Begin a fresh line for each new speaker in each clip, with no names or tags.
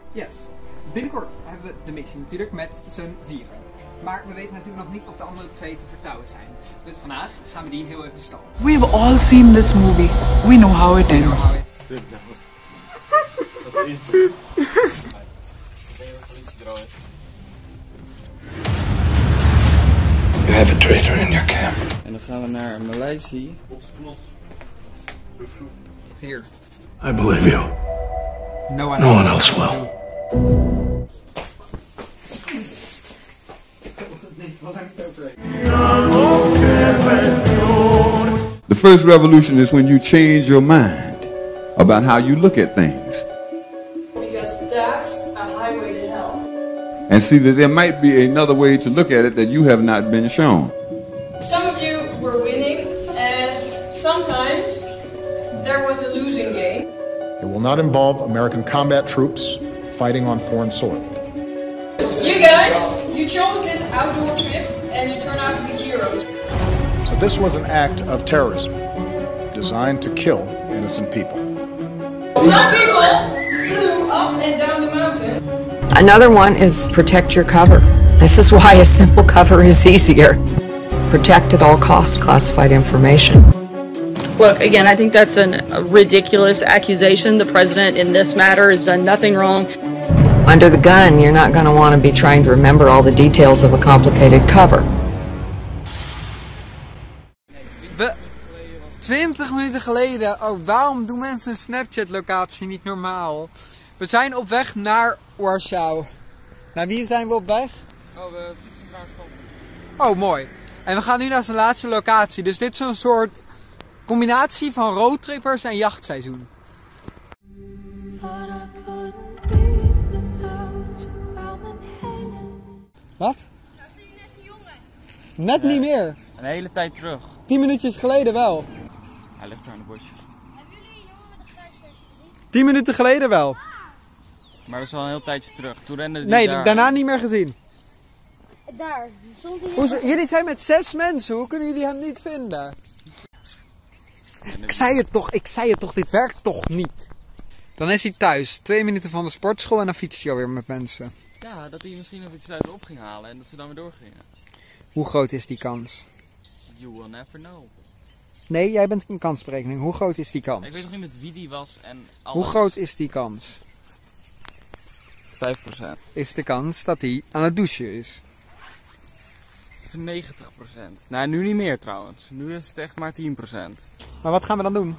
Yes. Binnenkort hebben we de missie natuurlijk met z'n vieren. Maar we weten natuurlijk nog niet of de andere twee te vertrouwen zijn. Dus vandaag gaan we die heel even stallen.
We've all seen this movie. We know how it ends.
You have a traitor in your camp.
En dan gaan we naar Maleisië.
Hier.
I believe you.
No one
else will.
The first revolution is when you change your mind about how you look at things.
Because that's a highway to hell.
And see that there might be another way to look at it that you have not been shown.
Some of you were winning, and sometimes there was a losing game.
It will not involve American combat troops fighting on foreign soil.
You guys, you chose this outdoor trip, and you turned out to be heroes.
So this was an act of terrorism designed to kill innocent people.
Some people flew up and down the mountain.
Another one is protect your cover. This is why a simple cover is easier. Protect at all costs classified information.
Look, again, I think that's a ridiculous accusation. The president in this matter has done nothing wrong.
Under the gun, you're not going to want to be trying to remember all the details of a complicated cover.
20 minuten geleden. Oh, waarom doen mensen een Snapchat-locatie niet normaal? We zijn op weg naar Warschau. Naar wie zijn we op weg?
Oh, we fietsen naar school.
Oh, mooi. En we gaan nu naar zijn laatste locatie. Dus dit is een soort combinatie van roadtrippers en jachtseizoen. Wat? Net niet meer.
Een hele tijd terug.
10 minuutjes geleden wel.
Hij ligt daar in de bosjes.
10 minuten geleden wel.
Maar dat is wel een heel tijdje terug. Toen rende die
Nee,
daar.
daarna niet meer gezien.
Daar, stond hij.
Jullie zijn met 6 mensen, hoe kunnen jullie hem niet vinden? Ik zei het toch, dit werkt toch niet? Dan is hij thuis, 2 minuten van de sportschool en dan fietst hij alweer met mensen.
Ja, dat hij misschien nog iets uit op ging halen en dat ze dan weer doorgingen.
Hoe groot is die kans?
You will never know.
Nee, jij bent een kansberekening. Hoe groot is die kans?
Ik weet nog niet met wie die was en alles.
Hoe groot is die kans?
5%.
Is de kans dat hij aan het douchen is?
90%. Nou, nu niet meer trouwens. Nu is het echt maar 10%.
Maar wat gaan we dan doen?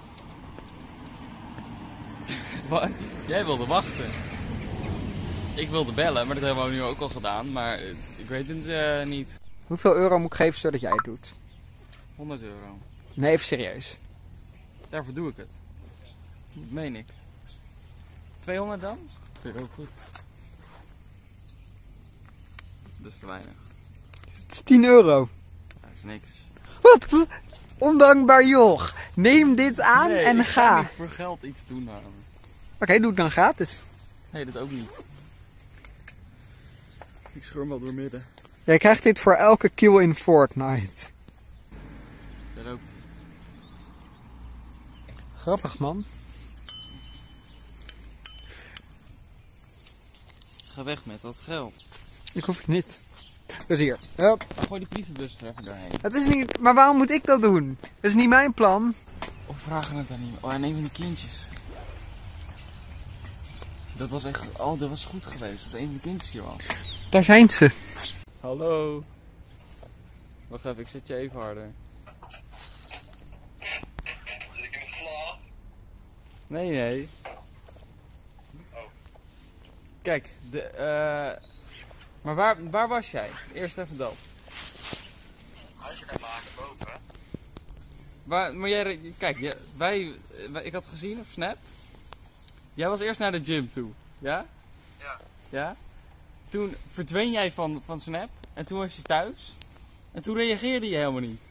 Wat? Jij wilde wachten. Ik wilde bellen, maar dat hebben we nu ook al gedaan. Maar ik weet het niet.
Hoeveel euro moet ik geven zodat jij het doet?
100 euro.
Nee, even serieus.
Daarvoor doe ik het. Dat meen ik. 200 dan? Vind ik ook goed. Dat is te weinig.
Het is 10 euro.
Dat is niks.
Wat? Ondankbaar joch. Neem dit aan
Nee,
en
ik
ga.
niet voor geld iets doen aan.
Oké, doe het dan gratis.
Nee, dat ook niet. Ik scheur hem wel door midden.
Jij krijgt dit voor elke kill in Fortnite.
Dat loopt.
Grappig man.
Ga weg met dat geld.
Ik hoef het niet. Dus hier. Hup.
Gooi die brievenbus er even doorheen.
Het is niet. Maar waarom moet ik dat doen? Dat is niet mijn plan.
Of vragen het dan niet. Oh, en een van die kindjes. Dat was echt. Oh, dat was goed geweest. Dat een van de kindjes hier was.
Daar zijn ze.
Hallo. Wacht even, ik zet je even harder.
Zit ik in de vlag?
Nee, nee.
Oh.
Kijk, maar waar was jij? Eerst even dat.
Huisje kan maken boven, hè?
Maar jij, kijk, ik had gezien op Snap. Jij was eerst naar de gym toe, ja?
Ja.
Ja? Toen verdween jij van Snap en toen was je thuis. En toen reageerde je helemaal niet.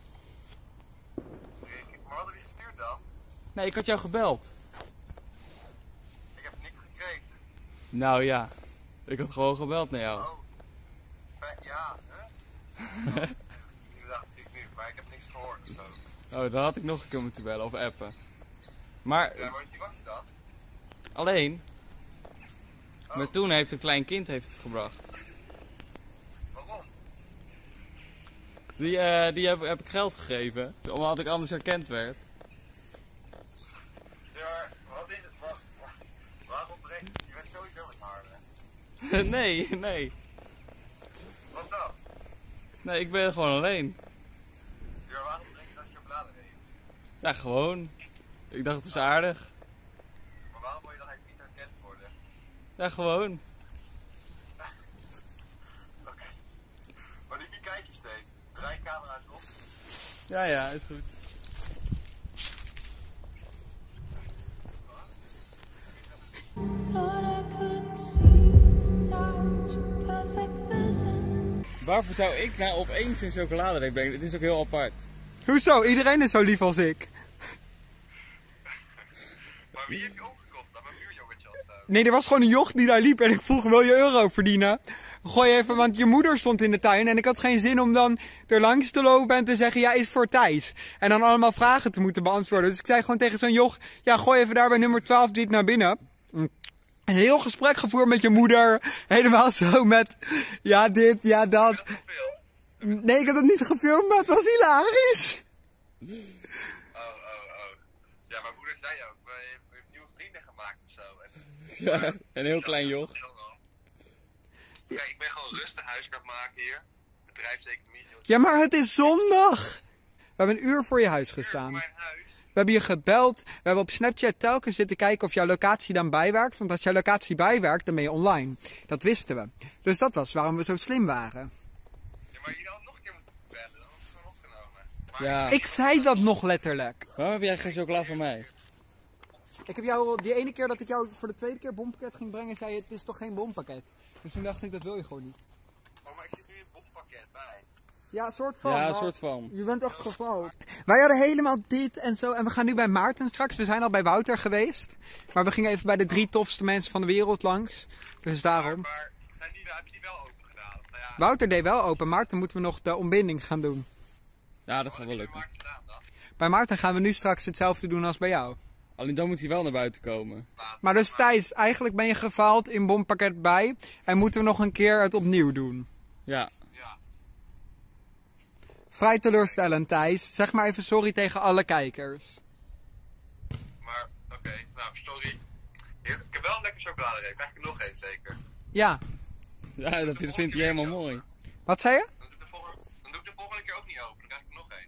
Maar hadden we gestuurd dan?
Nee, ik had jou gebeld.
Ik heb niks gekregen.
Nou ja, ik had gewoon gebeld naar jou.
Oh. Ja, hè? Inderdaad, zie ik nu, maar ik heb niks gehoord. Zo.
Oh, dan had ik nog een keer moeten bellen of appen. Maar
Ja, maar die was je dan?
alleen, Maar toen heeft een klein kind het gebracht.
Waarom?
Die heb ik geld gegeven, omdat ik anders herkend werd.
Ja, wat is het? Waarom brengt je bent sowieso met harde?
Nee.
Wat dan?
Nee, ik ben gewoon alleen.
Ja, waarom drink je dat chocoladereep?
Ja, gewoon. Ik dacht het is aardig.
Maar waarom wil je dan eigenlijk niet herkend worden?
Ja, gewoon.
Oké. Maar die kijk je steeds. Draai camera's op.
Ja, is goed. Waarvoor zou ik nou opeens een chocoladereep brengen? Het is ook heel apart.
Hoezo? Iedereen is zo lief als ik.
Maar wie heb je opgekocht? Dat mijn buurjongetje of zo?
Nee, er was gewoon een joch die daar liep en ik vroeg, wil je euro verdienen? Gooi even, want je moeder stond in de tuin en ik had geen zin om dan er langs te lopen en te zeggen, ja, is voor Thijs. En dan allemaal vragen te moeten beantwoorden. Dus ik zei gewoon tegen zo'n joch, ja, gooi even daar bij nummer 12 dit naar binnen. Een heel gesprek gevoerd met je moeder. Helemaal zo met, ja, dit, ja, dat. Nee, ik had het niet gefilmd, maar het was hilarisch.
Oh. Ja, mijn moeder zei ook, je hebt nieuwe vrienden gemaakt of zo.
Ja, een heel klein joch.
Kijk, ik ben gewoon rustig huiswerk maken hier. Bedrijfseconomie.
Ja, maar het is zondag. We hebben een uur voor je huis gestaan. We hebben je gebeld. We hebben op Snapchat telkens zitten kijken of jouw locatie dan bijwerkt. Want als jouw locatie bijwerkt, dan ben je online. Dat wisten we. Dus dat was waarom we zo slim waren.
Ja, maar je had nog een keer moeten bellen. Dan was het gewoon opgenomen. Maar
Ja.
Ik zei dat nog letterlijk.
Waarom heb jij geen chocola van mij?
Ik heb jou, die ene keer dat ik jou voor de tweede keer bompakket ging brengen, zei je, het is toch geen bompakket. Dus toen dacht ik, dat wil je gewoon niet.
Oh, maar ik zit nu in een bompakket bij.
Ja, soort van.
Ja, een soort van.
Je bent echt gefout. Wij hadden helemaal dit en zo. En we gaan nu bij Maarten straks. We zijn al bij Wouter geweest. Maar we gingen even bij de 3 tofste mensen van de wereld langs. Dus daarom.
Maar heb je die wel open gedaan? Nou ja,
Wouter deed wel open. Maarten moeten we nog de ontbinding gaan doen.
Ja, dat gaat wel lukken.
Bij Maarten gaan we nu straks hetzelfde doen als bij jou.
Alleen dan moet hij wel naar buiten komen.
Maar dus Thijs, eigenlijk ben je gefaald in bompakket bij. En moeten we nog een keer het opnieuw doen.
Ja.
Vrij teleurstellend, Thijs. Zeg maar even sorry tegen alle kijkers.
Maar, oké. Nou, sorry. Ik heb wel een lekker chocoladereep. Krijg ik er nog één, zeker?
Ja.
Ja, dat vindt hij helemaal mooi.
Wat zei je?
Dan doe ik de volgende keer ook niet open. Dan krijg ik er nog één.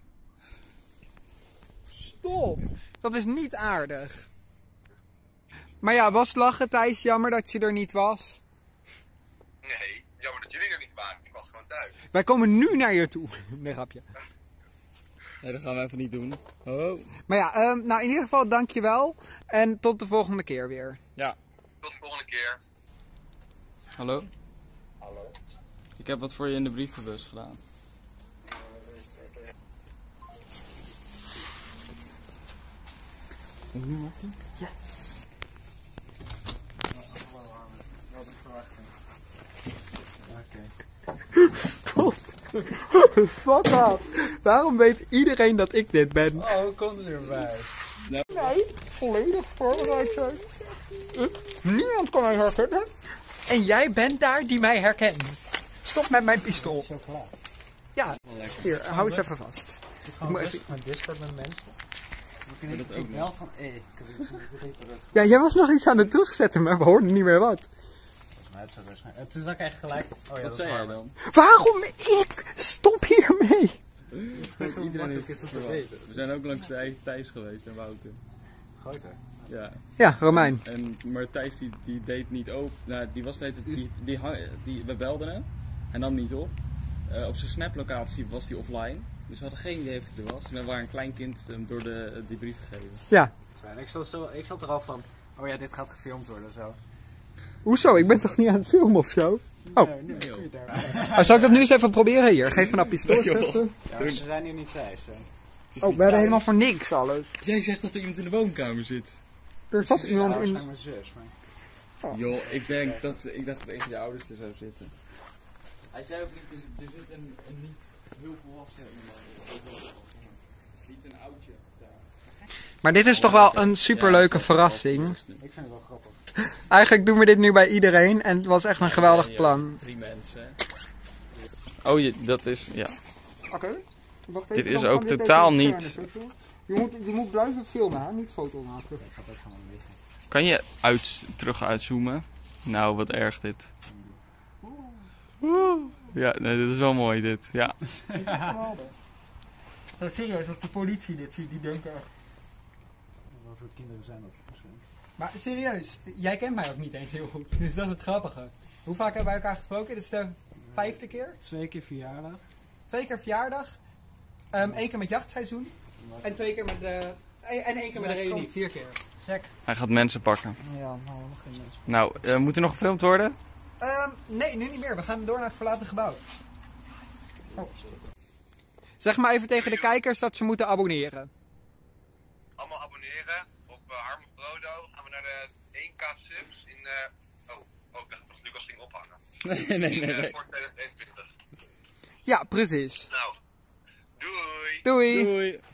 Stop. Dat is niet aardig. Maar ja, was lachen, Thijs. Jammer dat je er niet was.
Nee, jammer dat jullie er niet waren. Ik was gewoon thuis.
Wij komen nu naar je toe. Nee, grapje.
Nee, dat gaan we even niet doen. Oh.
Maar ja, nou in ieder geval dankjewel. En tot de volgende keer weer.
Ja.
Tot de volgende keer.
Hallo? Hallo. Ik heb wat voor je in de brievenbus gedaan. Moet ik nu op doen?
Ja. Stop. Fuck off. Waarom weet iedereen dat ik dit ben?
Oh, hoe komt het erbij?
Nee, volledig voorbereid zijn. Niemand kan mij herkennen. En jij bent daar die mij herkent. Stop met mijn pistool. Ja, hier, hou eens even vast.
Ik gewoon rustig met Discord met mensen. Ik denk wel van, ik heb iets
ja, jij was nog iets aan het terugzetten, maar we hoorden niet meer wat.
Toen zag ik echt gelijk. Oh ja,
wat zei jij dan?
Waarom ik? Stop hiermee!
Iedereen heeft het weten. We zijn ook langs Thijs geweest en Wouter.
Groter?
Ja.
Ja, Romein.
Maar Thijs die deed niet open. Nou, die was we belden hem. Hij nam niet op. Op zijn Snap-locatie was hij offline. Dus we hadden geen idee of hij er was. We waren een klein kind door die brief gegeven.
Ja.
Ik zat er al van, oh ja, dit gaat gefilmd worden zo.
Hoezo? Ik ben toch niet aan het filmen of zo? Oh.
Nee, kun je
Maar zal ik dat nu eens even proberen hier? Geef me een pistool.
Ja, maar ze zijn hier niet thuis.
Oh, we hebben helemaal voor niks alles.
Jij zegt dat er iemand in de woonkamer zit.
Er zat iemand in...
mijn zus, maar...
Oh. Joh, ik dacht dat een van je ouders er zou zitten. Hij zei ook niet, er zit een niet heel volwassen iemand. Niet een oudje daar.
Maar dit is toch wel een superleuke verrassing.
Ik vind het wel grappig.
Eigenlijk doen we dit nu bij iedereen en het was echt een geweldig plan.
3 mensen. Oh, dat is... Ja.
Oké.
Dit is ook totaal niet...
Je moet blijven filmen, hè? Niet foto maken.
Kan je terug uitzoomen? Nou, wat erg dit. Ja, nee, dit is wel mooi dit. Ja.
Serieus, als de politie dit ziet, die denken echt...
Wat voor kinderen zijn dat?
Maar serieus, jij kent mij ook niet eens heel goed. Dus dat is het grappige. Hoe vaak hebben wij elkaar gesproken? Dit is de 5e keer?
2 keer verjaardag.
2 keer verjaardag. 1 keer met jachtseizoen. En 2 keer met de... En 1 keer met de reunie. 4 keer. Check.
Hij gaat mensen pakken.
Ja, nou, nog geen mensen.
Nou, moet er nog gefilmd worden?
Nee, nu niet meer. We gaan door naar het verlaten gebouw. Oh. Zeg maar even tegen de kijkers dat ze moeten abonneren.
Allemaal abonneren op Harm Frodo. Gaan we naar de 1k subs in... ik dacht dat Lucas ging ophangen.
Nee.
Voor 2021.
Ja, precies.
Nou, doei!
Doei!
Doei!